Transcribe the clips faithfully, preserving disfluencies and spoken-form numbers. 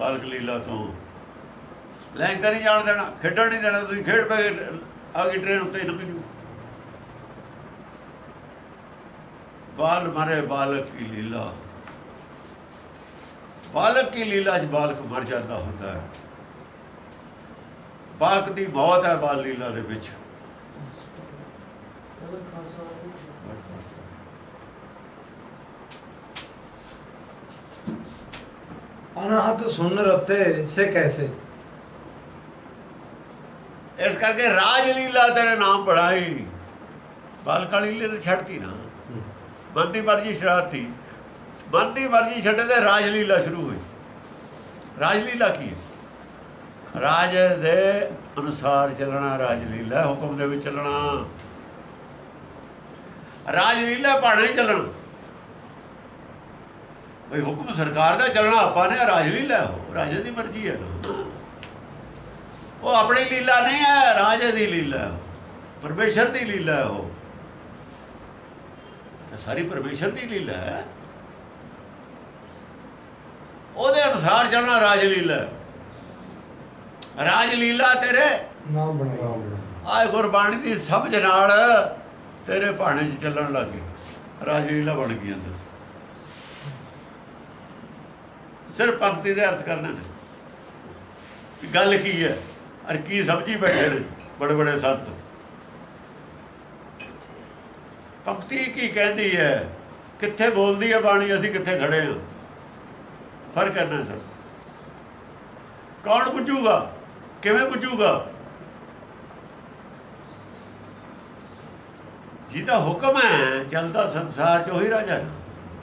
बालक लीला तो लैंका नहीं जान देना, खेडण नहीं देना, तुसीं खेड पे आ गई ट्रेन उत्ते लंघ जू। बाल मरे बालक की लीला, बालक की लीला च बालक मर जाता होता है। बालक की मौत है बाल लीला दे विच। अनाहत सुन रते से कैसे, इस करके राजलीला तेरे नाम पढ़ाई। बालका लीला छड़ती ना, मन की मर्जी शरारती, मन की मर्जी छड़े तो राजलीला शुरू हुई। राजलीला की है? राज दे अनुसार चलना राजलीला, हुक्म दे विच चलना। राजलीला भाणे चलन, भाई हुक्म सरकार का चलना आपां ने, राजलीला हो राजे की मर्जी है ना, वो अपनी लीला नहीं है, राजे की लीला है, परमेश्वर की लीला है। वो सारी परमेश्वर की लीला है, ਉਹਦੇ अनुसार चलना राजलीला। राजलीला तेरे नाम बनाया आए गुरबाणी की समझ नाल तेरे भाणे च चलन लग गए, राजलीला बन गई अंदर। सिर्फ पंक्ति के अर्थ करने ने, गल की है और की समझी बैठे ने बड़े बड़े संत। पंक्ति की कहती है, कित्थे बोलती है बाणी, असीं कित्थे खड़े हाँ, फर्क करना सर। कौन बुझूगा, किवें बुझूगा? जिहदा हुक्म है चलता संसार च, वही राजा है,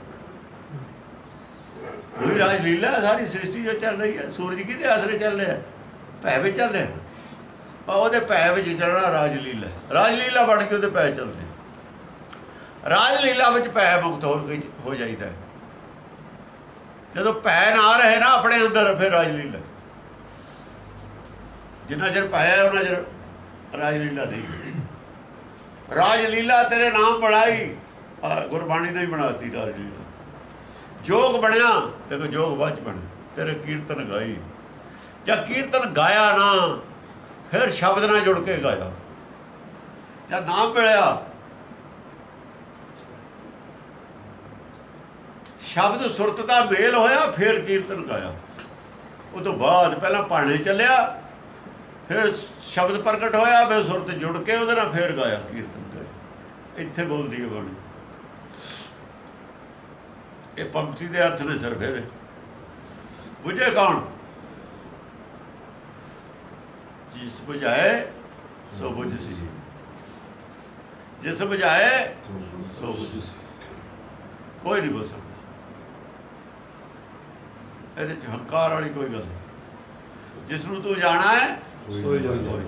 वही राजलीला है। सारी सृष्टि जो चल रही है, सूरज किहदे आसरे चल रहा है? भै विच चल रहा है, पर उहदे भै विच चलना राजलीला। राजलीला बन के उहदे भै चलते, राजलीला विच भै मुक्त हो गई हो जाता है। जो भै ना रहे ना अपने अंदर, फिर राजलीला। जिन्ना चिर भै है उन्ना चिर राजलीला नहीं। राजलीला तेरे नाम बनाई, गुरबाणी ने ही बनाती राजलीला। जोग बनया, देखो जोग बच बने, तेरे कीर्तन गाई। जब कीर्तन गाया ना, फिर शब्द ना जुड़ के गाया। जब नाम मिलया, शब्द सुरत का मेल होया, फिर कीर्तन गाया। उस तो बाद पहला भाणे चलिया, फिर शब्द प्रगट होया, फिर सुरत जुड़ के उहदे नाल फिर गाया, कीर्तन गाया। इत्थे बोलदी है बाणी। ये पंक्ति के अर्थ ने सिर्फ ये बुझे कौन? जिस बुझाए सो बुझ सी, जिस बुझाए सो बुझ सी। कोई नहीं बोल सकता ਇਹਦੇ ਚ ਹੰਕਾਰ ਵਾਲੀ कोई गल नहीं। जिसनों तू जाना है सोई जाए।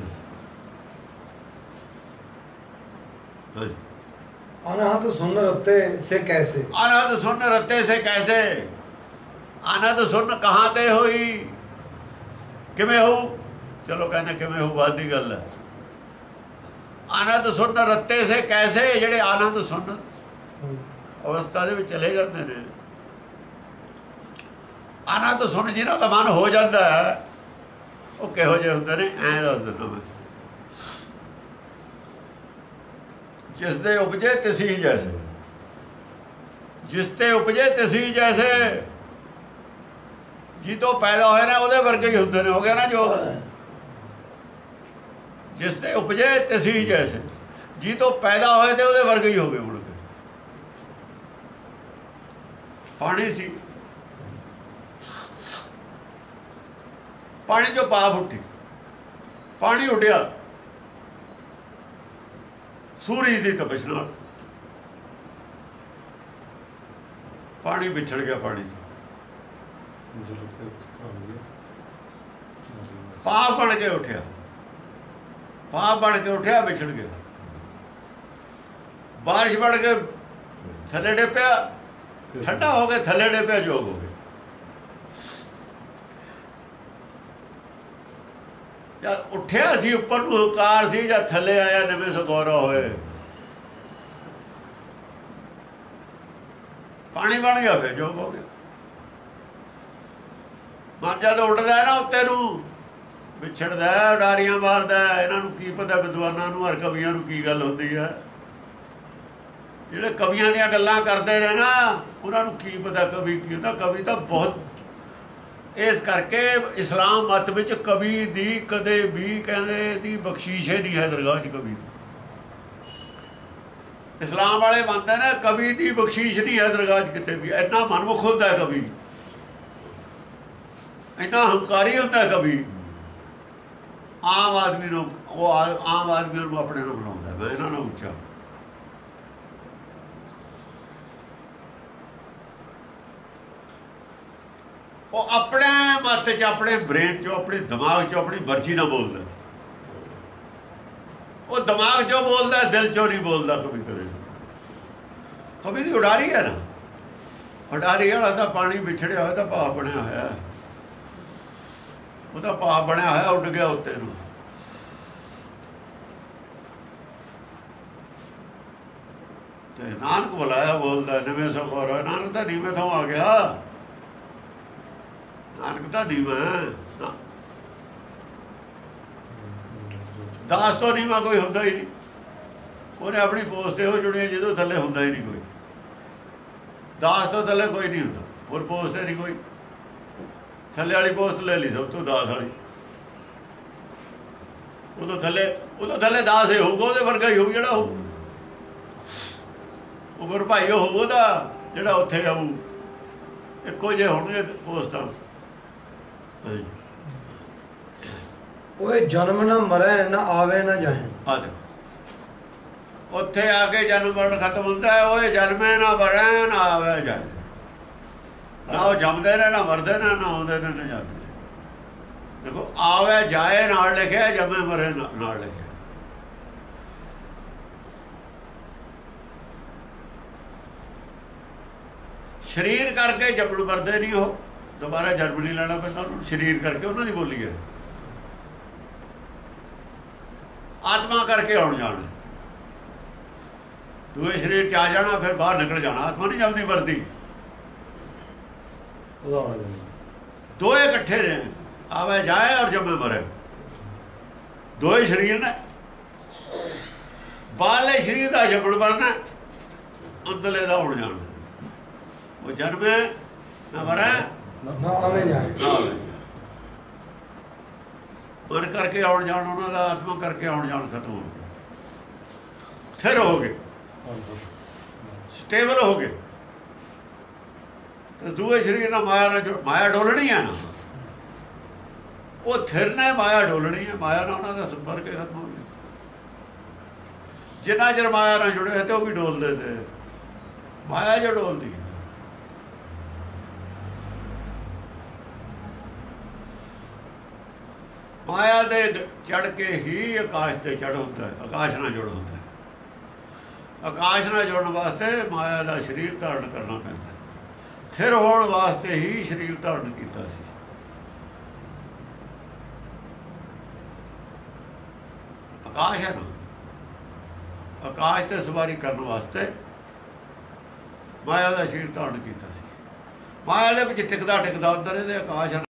अनाहत सुन रते से कैसे, अनहद सुन रते से कैसे, अनहद सुन कहाँ ते होई, किवें हो? चलो कहने किवें हो बात की गल है। अनहद सुन रते से कैसे, जेड़े आनंद सुन अवस्था दे विच चले जाते हैं। आनंद सुन जिन्हां दा मन हो जाता है, वो किहो जिहे हुंदे ने, ऐं दस दिंदा मैं। जिसदे उपजे तिसी जैसे, जिसते उपजे तिसी जैसे, जी तो पैदा होए ना उहदे वर्गे ही हुंदे ने। हो गया ना जो, जिसते उपजे तिसी जैसे, जी तो पैदा होए थे उहदे वर्गे ही हो गए। मुड़ के पानी सी, पानी जो पाप उठी, पानी उठिया सूरज की तपश नाल, पानी बिछड़ गया। पानी पाप बन के उठिया, पाप बन के उठिया, बिछड़ गया। बारिश बन के थले डिप्या, ठंडा हो गया, थले डिप्या, जोग हो गया। जब उठिया सी उपर नूं हंकार सी, जब थले आया नवें सगौरा होए, पानी बन गया, फिर जोग हो गया। ਮਨ ਜਦ ਉੱਡਦਾ ਨਾ ਉੱਤੇ ਨੂੰ ਵਿਛੜਦਾ ਉਡਾਰੀਆਂ ਮਾਰਦਾ। ਇਹਨਾਂ ਨੂੰ ਕੀ ਪਤਾ ਵਿਦਵਾਨਾਂ ਨੂੰ ਔਰ ਕਵੀਆਂ ਨੂੰ ਕੀ ਗੱਲ ਹੁੰਦੀ ਹੈ। ਜਿਹੜੇ ਕਵੀਆਂ ਦੀਆਂ ਗੱਲਾਂ ਕਰਦੇ ਰਹੇ ਨਾ ਉਹਨਾਂ ਨੂੰ ਕੀ ਪਤਾ ਕਵੀ ਕੀ ਹੁੰਦਾ। ਕਵੀ ਤਾਂ ਬਹੁਤ ਇਸ ਕਰਕੇ ਇਸਲਾਮ ਮਤ ਵਿੱਚ ਕਵੀ ਦੀ ਕਦੇ ਵੀ ਕਹਿੰਦੇ ਦੀ ਬਖਸ਼ੀਸ਼ ਹੀ ਨਹੀਂ ਹੈ ਦਰਗਾਹ 'ਚ। ਕਵੀ ਇਸਲਾਮ ਵਾਲੇ ਮੰਨਦੇ ਨੇ ਕਵੀ ਦੀ ਬਖਸ਼ੀਸ਼ ਨਹੀਂ ਹੈ ਦਰਗਾਹ 'ਚ ਕਿਤੇ ਵੀ। ਇੰਨਾ ਮਨਮੁਖ ਹੁੰਦਾ ਕਵੀ, ਇੰਨਾ ਹੰਕਾਰੀ ਹੁੰਦਾ ਕਵੀ। ਆਮ ਆਦਮੀ ਨੂੰ ਉਹ ਆਮ ਆਦਮੀ ਨੂੰ ਆਪਣੇ ਨੂੰ ਬਣਾਉਂਦਾ। ਮੈਂ ਇਹਨਾਂ ਨੂੰ ਉੱਚਾ ਉਹ ਆਪਣੇ ਮੱਤ 'ਚ ਆਪਣੇ ਬ੍ਰੇਨ 'ਚੋਂ ਆਪਣੇ ਦਿਮਾਗ 'ਚੋਂ ਆਪਣੀ ਮਰਜ਼ੀ ਨਾਲ ਬੋਲਦਾ। ਉਹ ਦਿਮਾਗ 'ਚੋਂ ਬੋਲਦਾ, ਦਿਲ 'ਚੋਂ ਨਹੀਂ ਬੋਲਦਾ ਕਵੀ ਕਦੇ। ਕਵੀ ਦੀ ਉਡਾਰੀ ਹੈ ਨਾ, ਉਡਾਰੀ ਵਾਲਾ ਤਾਂ ਪਾਣੀ ਵਿਛੜਿਆ ਹੋਇਆ ਤਾਂ ਭਾਵ ਬਣਿਆ ਹੋਇਆ। ਉਹਦਾ ਭਾਵ ਬਣਿਆ ਹੋਇਆ, ਉੱਡ ਗਿਆ ਉੱਤੇ ਨੂੰ। ਤੇ ਨਾਨਕ ਬੁਲਾਇਆ ਬੋਲਦਾ ਨਿਵੇਂ ਸੋ ਖੋਰ। ਨਾਨਕ ਤਾਂ ਨੀਵੇਂ ਤੋਂ ਆ ਗਿਆ। ਨਾਨਕ ਤਾਂ ਨੀਵਾਂ, ਦਾਸ ਤੋਂ ਨੀਵਾਂ ਕੋਈ ਹੁੰਦਾ ਹੀ ਨਹੀਂ। ਉਹਨੇ ਆਪਣੀ ਪੋਸਟ ਇਹੋ ਚੁਣੀ ਜਦੋਂ ਥੱਲੇ ਹੁੰਦਾ ਹੀ ਨਹੀਂ ਕੋਈ। ਦਾਸ ਤੋਂ ਥੱਲੇ ਕੋਈ ਨਹੀਂ ਹੁੰਦਾ। ਹੋਰ ਪੋਸਟ ਨਹੀਂ ਕੋਈ। ਥੱਲੇ ਵਾਲੀ ਪੋਸਟ ਲੈ ਲਈ ਸਭ ਤੋਂ ਦਾਸ ਵਾਲੀ। ਉਦੋਂ ਥੱਲੇ ਉਦੋਂ ਥੱਲੇ ਦਾਸ ਇਹ ਹੋਊਗਾ, ਉਹਦੇ ਵਰਗਾ ਹੀ ਹੋਊ ਜਿਹੜਾ ਹੋਊ। ਉਹ ਗੁਰ ਭਾਈ ਉਹ ਉਹਦਾ ਜਿਹੜਾ ਉੱਥੇ ਆਊ। ਇੱਕੋ ਜਿਹੇ ਹੋਣਗੇ ਪੋਸਟਾਂ। ਓਏ ਜਨਮ ਨਾ ਮਰੇ ਨਾ ਆਵੇ ਨਾ ਜਾਏ। ਆ ਦੇ ਉੱਥੇ ਆ ਕੇ ਜਨਮ ਮਰਨ ਖਤਮ ਹੁੰਦਾ ਹੈ। ਓਏ ਜਨਮੇ ਨਾ ਮਰੇ ਨਾ ਆਵੇ ਜਾਏ। ਨਾ ਉਹ ਜੰਮਦੇ ਨੇ ਨਾ ਮਰਦੇ ਨੇ, ਨਾ ਆਉਂਦੇ ਨੇ ਨਾ ਜਾਂਦੇ ਨੇ। ਦੇਖੋ ਆਵੇ ਜਾਏ ਨਾਲ ਲਿਖਿਆ, ਜੰਮੇ ਮਰੇ ਨਾਲ ਲਿਖਿਆ। ਸਰੀਰ ਕਰਕੇ ਜੰਮਣ ਮਰਦੇ ਨਹੀਂ। ਉਹ ਦੁਬਾਰਾ ਜਨਮ ਨਹੀਂ ਲੈਣਾ ਪੈਂਦਾ ਉਹਨੂੰ। ਸਰੀਰ ਕਰਕੇ ਉਹਨਾਂ ਦੀ ਬੋਲੀ ਹੈ। ਆਤਮਾ ਕਰਕੇ ਆਉਣ ਜਾਣਾ। ਦੂਏ ਸਰੀਰ 'ਚ ਆ ਜਾਣਾ ਫਿਰ ਬਾਹਰ ਨਿਕਲ ਜਾਣਾ। ਆਤਮਾ ਨਹੀਂ ਜੰਮਦੀ ਮਰਦੀ। ਦੋਏ ਇਕੱਠੇ ਨੇ, ਆਵੇ ਜਾਏ ਔਰ ਜੰਮੇ ਮਰੇ। ਦੋਏ ਸਰੀਰ ਨੇ। ਬਾਹਰਲੇ ਸਰੀਰ ਦਾ ਜੰਮਣ ਮਰਨਾ, ਅੰਦਰਲੇ ਦਾ ਆਉਣ ਜਾਣਾ। ਉਹ ਜਨਮੇ ਨਾ ਮਰੇ ਨਾ ਆਵੇ ਜਾਏ। ਮਨ ਕਰਕੇ ਆਉਣ ਜਾਣ ਉਹਨਾਂ ਦਾ, ਆਤਮਾ ਕਰਕੇ ਆਉਣ ਜਾਣ ਖਤਮ ਹੋ ਗਿਆ। ਥਿਰ ਹੋ ਗਏ, ਸਟੇਬਲ ਹੋ ਗਏ। ਤੇ ਦੂਏ ਸਰੀਰ ਨਾਲ ਮਾਇਆ ਨਾਲ ਮਾਇਆ ਡੋਲਣੀ ਹੈ ਨਾ। ਉਹ ਥਿਰ ਨੇ ਮਾਇਆ ਡੋਲਣੀ ਹੈ। ਮਾਇਆ ਨਾਲ ਉਹਨਾਂ ਦਾ ਸੰਪਰਕ ਖਤਮ ਹੋ ਗਿਆ। ਜਿੰਨਾ ਚਿਰ ਮਾਇਆ ਨਾਲ ਜੁੜੇ ਤੇ ਉਹ ਵੀ ਡੋਲਦੇ ਤੇ। ਮਾਇਆ ਜੋ ਡੋਲਦੀ ਮਾਇਆ ਦੇ ਚੜ ਕੇ ਹੀ ਆਕਾਸ਼ ਤੇ ਚੜ ਹੁੰਦਾ ਹੈ। ਆਕਾਸ਼ ਨਾਲ ਜੁੜ ਹੁੰਦਾ ਹੈ। ਆਕਾਸ਼ ਨਾਲ ਜੁੜਨ ਵਾਸਤੇ ਮਾਇਆ ਦਾ ਸਰੀਰ ਧਾਰਨ ਕਰਨਾ ਪੈਂਦਾ। ਥਿਰ ਹੋਣ ਵਾਸਤੇ ਹੀ ਸਰੀਰ ਧਾਰਨ ਕੀਤਾ ਸੀ। ਆਕਾਸ਼ ਹੈ ਨਾ, ਆਕਾਸ਼ ਤੇ ਸਵਾਰੀ ਕਰਨ ਵਾਸਤੇ ਮਾਇਆ ਦਾ ਸਰੀਰ ਧਾਰਨ ਕੀਤਾ ਸੀ। ਮਾਇਆ ਦੇ ਵਿੱਚ ਟਿਕਦਾ ਟਿਕਦਾ ਅੰਦਰ ਇਹਦੇ ਆਕਾਸ਼